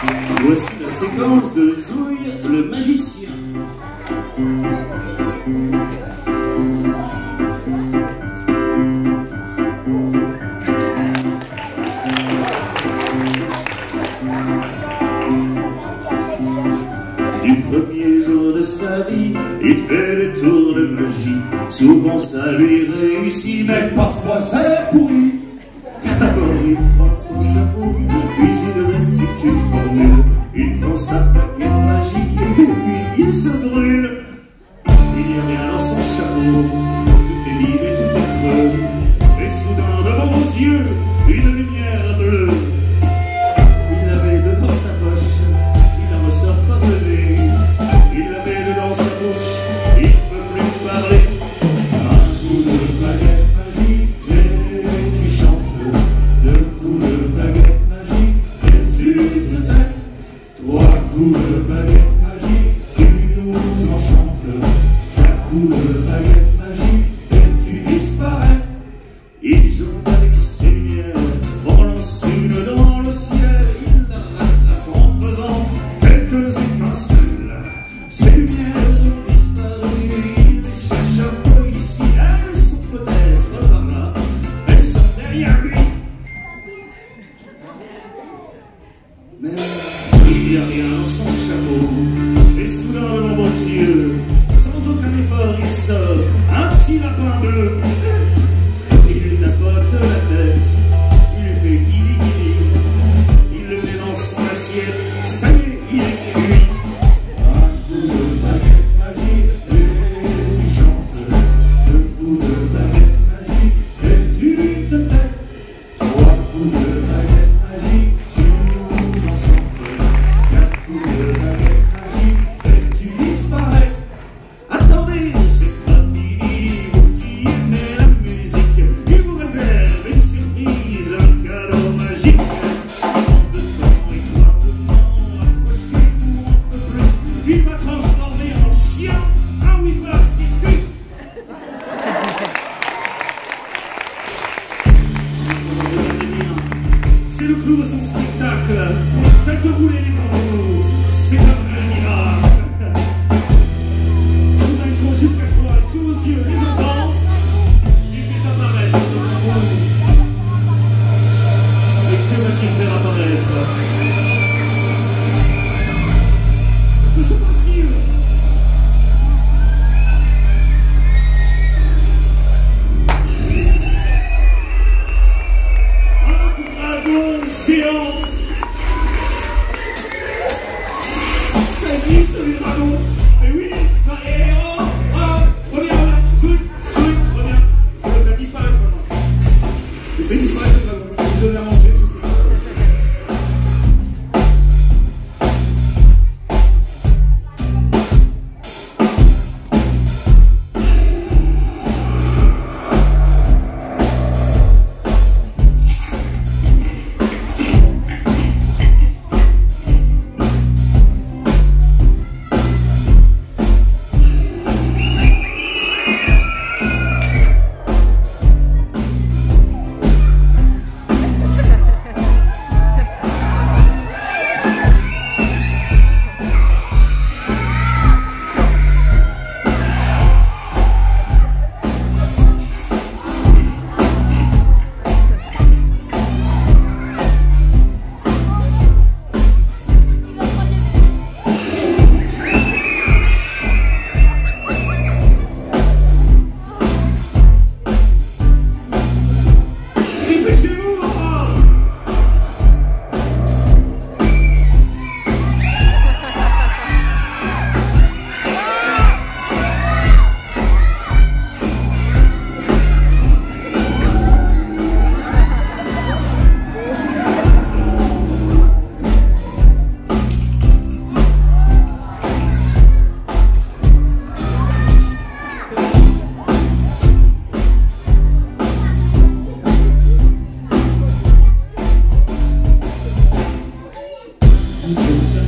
Voici la séquence de Zouille Le Magicien. Du premier jour de sa vie, il fait des tours de magie. Souvent ça lui réussit, mais parfois c'est pourri. D'abord il prend son chapeau, puis il récite une formule. Il prend sa baguette magique et puis il se brûle. Il n'y a rien dans son chapeau, tout est vide et tout est creux. Et soudain devant vos yeux, une lumière bleue. Il l'avait dedans sa poche, il la ressort pas de nez. Il l'avait dedans sa bouche, il ne peut plus parler. Un coup de baguette magique et tu chantes. Deux coups de baguette magique et tu te tais. Trois coups de baguette magique, tu nous enchantes. Quatre coups de baguette magique et tu disparais. Il joue avec ses lumières, en lance une dans le ciel. Il la rattrape en faisant quelques étincelles. Ces lumières ont disparu, il les cherche un peu ici. Elles sont peut-être par là, elles sont derrière lui. Mais il n'y a rien dans son chapeau. Et soudain devant vos yeux, sans aucun effort, il sort un petit lapin bleu. Il lui tapote la tête, il lui fait guili guili. Il le met dans son assiette, ça y est, il est cuit. Un coup de baguette magique et tu chantes. Deux coups de baguette magique et tu te tais. Trois coups de baguette magique, tu nous enchantes. Quatre coups de baguette magique et tu disparais. Attendez, c'est pas fini, vous qui aimez la musique, il vous réserve une surprise, un cadeau magique. En deux temps et trois moments, approchez-vous un peu plus, il va transformer en chien un Weaver Circus. Regardez bien, c'est le clou de son spectacle. Faites rouler les tambours, c'est comme un miracle. Soudain il court jusqu'à toi, et sous vos yeux, les enfants, il fait apparaître le tambour. Et que va-t-il faire apparaître? Que se passe-t-il? Un dragon géant! Ça existe les dragons? Mais oui! Et oh! Oh! Reviens là! Zouille! Zouille! Reviens! Je vais le faire disparaître maintenant. Je fais disparaître le dragon. Je vais lui donner à manger, je sais pas. Thank you.